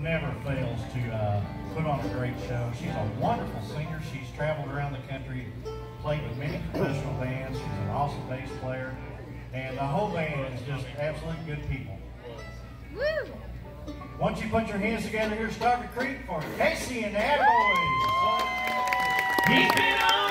never fails to put on a great show. She's a wonderful singer. She's traveled around the country, played with many professional bands. She's an awesome bass player. And the whole band is just absolutely good people. Woo! Once you put your hands together here, Starker Creek for Casey and the Atta Boys. Keep it on!